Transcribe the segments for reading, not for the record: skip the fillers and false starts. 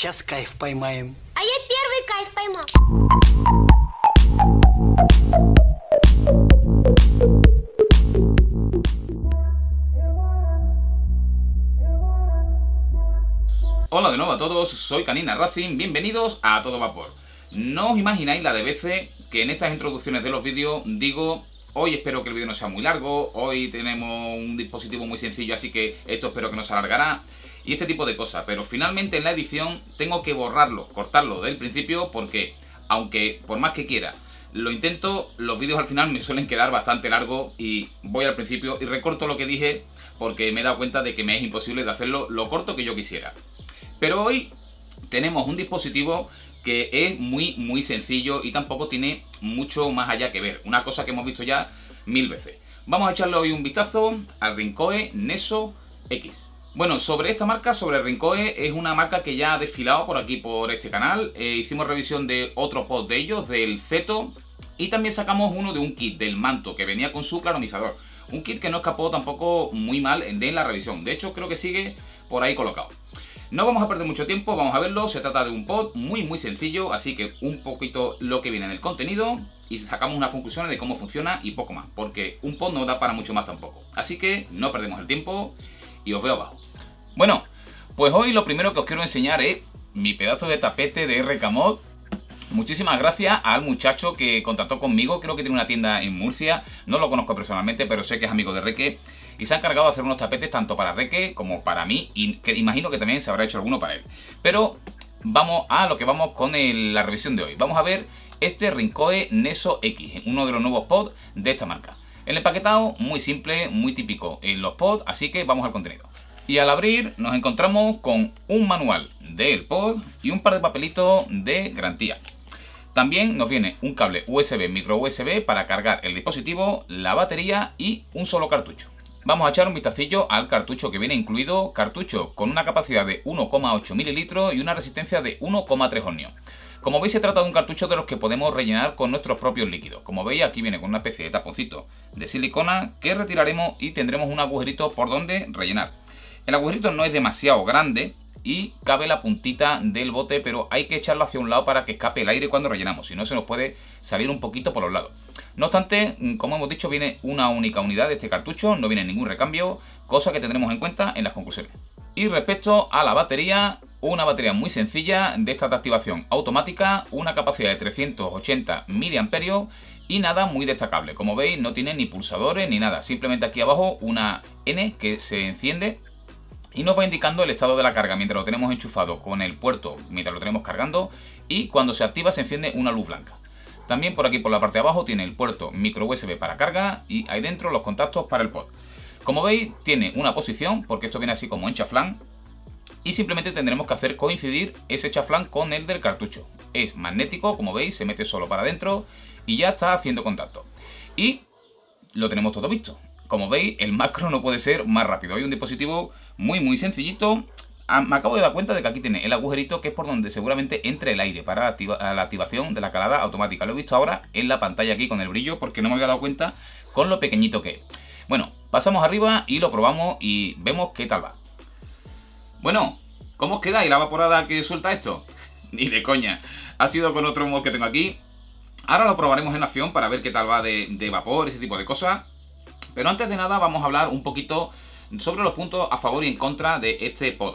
Сейчас кайф поймаем. А я первый кайф поймал. Hola de nuevo a todos, soy Canina Racing, bienvenidos a Todo Vapor. No os imagináis la de veces que en estas introducciones de los vídeos digo: hoy espero que el vídeo no sea muy largo, hoy tenemos un dispositivo muy sencillo, así que esto espero que no se alargará, y este tipo de cosas. Pero finalmente en la edición tengo que borrarlo, cortarlo del principio, porque aunque por más que quiera lo intento, los vídeos al final me suelen quedar bastante largos y voy al principio y recorto lo que dije porque me he dado cuenta de que me es imposible de hacerlo lo corto que yo quisiera. Pero hoy tenemos un dispositivo que es muy sencillo y tampoco tiene mucho más allá que ver. Una cosa que hemos visto ya 1000 veces. Vamos a echarle hoy un vistazo al Rincoe Neso X. Bueno, sobre esta marca, sobre Rincoe, es una marca que ya ha desfilado por aquí, por este canal. Hicimos revisión de otro pod de ellos, del Zeto. Y también sacamos uno de un kit del Manto, que venía con su claromizador. Un kit que no escapó tampoco muy mal de la revisión. De hecho, creo que sigue por ahí colocado. No vamos a perder mucho tiempo, vamos a verlo. Se trata de un pod muy sencillo, así que un poquito lo que viene en el contenido y sacamos unas conclusiones de cómo funciona y poco más, porque un pod no da para mucho más tampoco. Así que no perdemos el tiempo y os veo abajo. Bueno, pues hoy lo primero que os quiero enseñar es mi pedazo de tapete de RK Mod. Muchísimas gracias al muchacho que contactó conmigo, creo que tiene una tienda en Murcia, no lo conozco personalmente, pero sé que es amigo de Reque, y se ha encargado de hacer unos tapetes tanto para Reque como para mí, y que imagino que también se habrá hecho alguno para él. Pero vamos a lo que vamos con la revisión de hoy. Vamos a ver este Rincoe Neso X, uno de los nuevos pods de esta marca. El empaquetado muy simple, muy típico en los pods, así que vamos al contenido. Y al abrir nos encontramos con un manual del pod y un par de papelitos de garantía. También nos viene un cable USB, micro USB para cargar el dispositivo, la batería y un solo cartucho. Vamos a echar un vistacillo al cartucho que viene incluido, cartucho con una capacidad de 1,8 mililitros y una resistencia de 1,3 ohmios. Como veis, se trata de un cartucho de los que podemos rellenar con nuestros propios líquidos. Como veis, aquí viene con una especie de taponcito de silicona que retiraremos y tendremos un agujerito por donde rellenar. El agujerito no es demasiado grande y cabe la puntita del bote, pero hay que echarlo hacia un lado para que escape el aire cuando rellenamos, si no se nos puede salir un poquito por los lados. No obstante, como hemos dicho, viene una única unidad de este cartucho, no viene ningún recambio, cosa que tendremos en cuenta en las conclusiones. Y respecto a la batería, una batería muy sencilla de esta de activación automática, una capacidad de 380 mAh y nada muy destacable. Como veis, no tiene ni pulsadores ni nada, simplemente aquí abajo una N que se enciende y nos va indicando el estado de la carga mientras lo tenemos enchufado con el puerto, mientras lo tenemos cargando, y cuando se activa se enciende una luz blanca. También por aquí por la parte de abajo tiene el puerto micro USB para carga y ahí dentro los contactos para el pod. Como veis, tiene una posición, porque esto viene así como en chaflán, y simplemente tendremos que hacer coincidir ese chaflán con el del cartucho. Es magnético, como veis, se mete solo para adentro y ya está haciendo contacto. Y lo tenemos todo visto. Como veis, el macro no puede ser más rápido. Hay un dispositivo muy sencillito. Me acabo de dar cuenta de que aquí tiene el agujerito que es por donde seguramente entre el aire para la activación de la calada automática. Lo he visto ahora en la pantalla aquí con el brillo porque no me había dado cuenta con lo pequeñito que es. Bueno, pasamos arriba y lo probamos y vemos qué tal va. Bueno, ¿cómo os queda? ¿Y la vaporada que suelta esto? Ni de coña. Ha sido con otro mod que tengo aquí. Ahora lo probaremos en acción para ver qué tal va de vapor, ese tipo de cosas. Pero antes de nada vamos a hablar un poquito sobre los puntos a favor y en contra de este pod.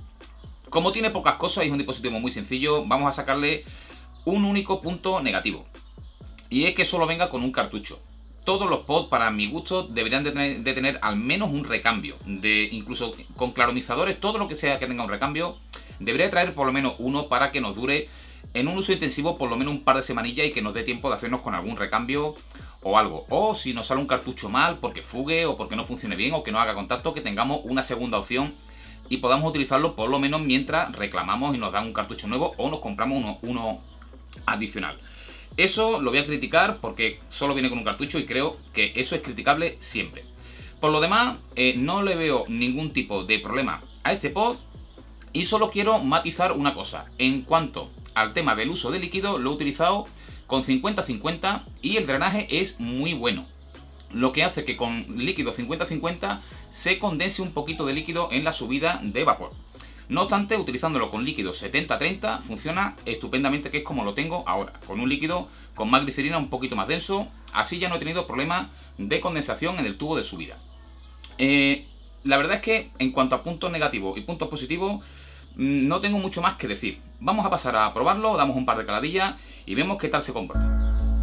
Como tiene pocas cosas y es un dispositivo muy sencillo, vamos a sacarle un único punto negativo. Y es que solo venga con un cartucho. Todos los pods, para mi gusto, deberían de tener al menos un recambio. Incluso con claromizadores, todo lo que sea que tenga un recambio, debería traer por lo menos uno para que nos dure en un uso intensivo por lo menos un par de semanillas y que nos dé tiempo de hacernos con algún recambio o algo. O si nos sale un cartucho mal porque fugue o porque no funcione bien o que no haga contacto, que tengamos una segunda opción y podamos utilizarlo por lo menos mientras reclamamos y nos dan un cartucho nuevo o nos compramos uno adicional. Eso lo voy a criticar porque solo viene con un cartucho y creo que eso es criticable siempre. Por lo demás, no le veo ningún tipo de problema a este pod y solo quiero matizar una cosa. En cuanto al tema del uso de líquido, lo he utilizado con 50-50 y el drenaje es muy bueno. Lo que hace que con líquido 50-50 se condense un poquito de líquido en la subida de vapor. No obstante, utilizándolo con líquido 70-30 funciona estupendamente, que es como lo tengo ahora, con un líquido con más glicerina un poquito más denso. Así ya no he tenido problemas de condensación en el tubo de subida. La verdad es que en cuanto a puntos negativos y puntos positivos, no tengo mucho más que decir. Vamos a pasar a probarlo, damos un par de caladillas y vemos qué tal se comporta.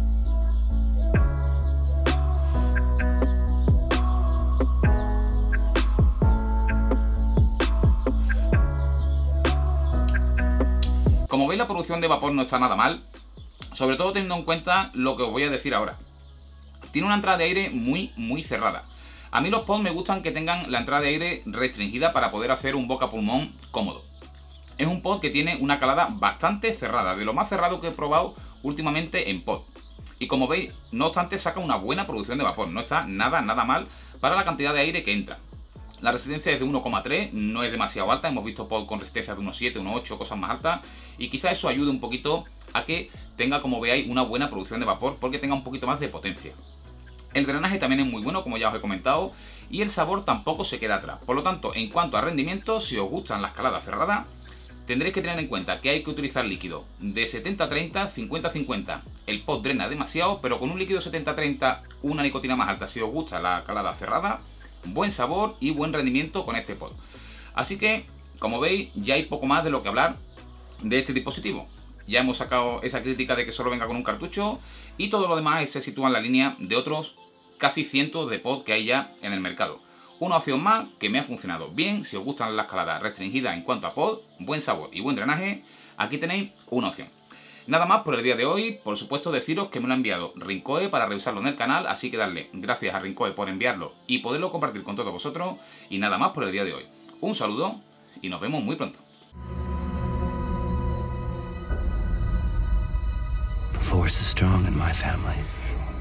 Como veis, la producción de vapor no está nada mal, sobre todo teniendo en cuenta lo que os voy a decir ahora. Tiene una entrada de aire muy cerrada. A mí los pods me gustan que tengan la entrada de aire restringida para poder hacer un boca-pulmón cómodo. Es un pod que tiene una calada bastante cerrada, de lo más cerrado que he probado últimamente en pod. Y como veis, no obstante, saca una buena producción de vapor, no está nada mal para la cantidad de aire que entra. La resistencia es de 1,3, no es demasiado alta, hemos visto pod con resistencia de 1,7, 1,8, cosas más altas, y quizá eso ayude un poquito a que tenga, como veáis, una buena producción de vapor, porque tenga un poquito más de potencia. El drenaje también es muy bueno, como ya os he comentado, y el sabor tampoco se queda atrás. Por lo tanto, en cuanto a rendimiento, si os gustan las caladas cerradas, tendréis que tener en cuenta que hay que utilizar líquido de 70-30, 50-50. El pod drena demasiado, pero con un líquido 70-30, una nicotina más alta, si os gusta la calada cerrada, buen sabor y buen rendimiento con este pod. Así que, como veis, ya hay poco más de lo que hablar de este dispositivo. Ya hemos sacado esa crítica de que solo venga con un cartucho, y todo lo demás se sitúa en la línea de otros casi cientos de pod que hay ya en el mercado. Una opción más que me ha funcionado bien. Si os gustan las caladas restringidas en cuanto a pod, buen sabor y buen drenaje, aquí tenéis una opción. Nada más por el día de hoy. Por supuesto, deciros que me lo ha enviado Rincoe para revisarlo en el canal, así que darle gracias a Rincoe por enviarlo y poderlo compartir con todos vosotros. Y nada más por el día de hoy. Un saludo y nos vemos muy pronto. The force is strong in my family.